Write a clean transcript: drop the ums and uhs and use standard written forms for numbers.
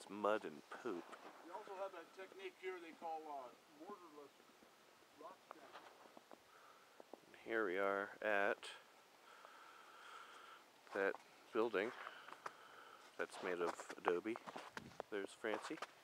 mud and poop. We also have that technique here they call mortarless rock stacking. Here we are at that building that's made of adobe. There's Francie.